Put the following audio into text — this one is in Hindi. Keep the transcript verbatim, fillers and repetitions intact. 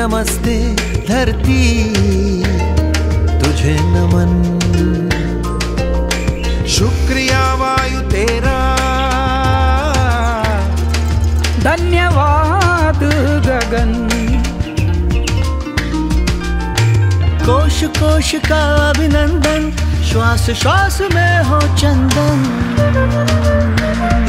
नमस्ते धरती तुझे नमन। शुक्रिया वायु तेरा, धन्यवाद गगन। कोश कोश का अभिनंदन, श्वास श्वास में हो चंदन।